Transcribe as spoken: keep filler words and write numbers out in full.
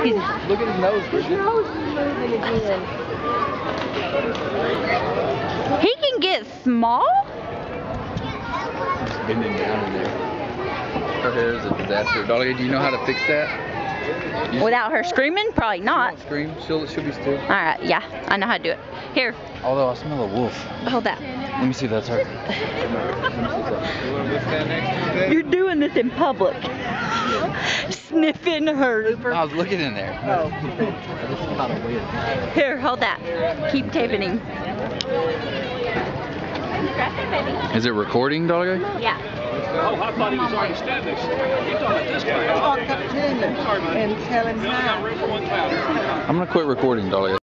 He's, Look at his nose, Bridget. his nose is moving again. He can get small? He's bending down in there. Her hair is a disaster. Dolly, do you know how to fix that? You Without her screaming? Probably not. Don't scream. She'll, she'll be still. Alright, yeah. I know how to do it. Here. Although I smell a wolf. Hold that. Let me see if that's her. You're doing this in public. Sniffing her. I was looking in there. Oh. I just caught a whiff. Here, hold that. Keep taping him. Is it recording, Dolly? Yeah. Oh, I thought he was already standing. You're talking about this guy. Talk to him and tell him how. I'm gonna quit recording, Dolly.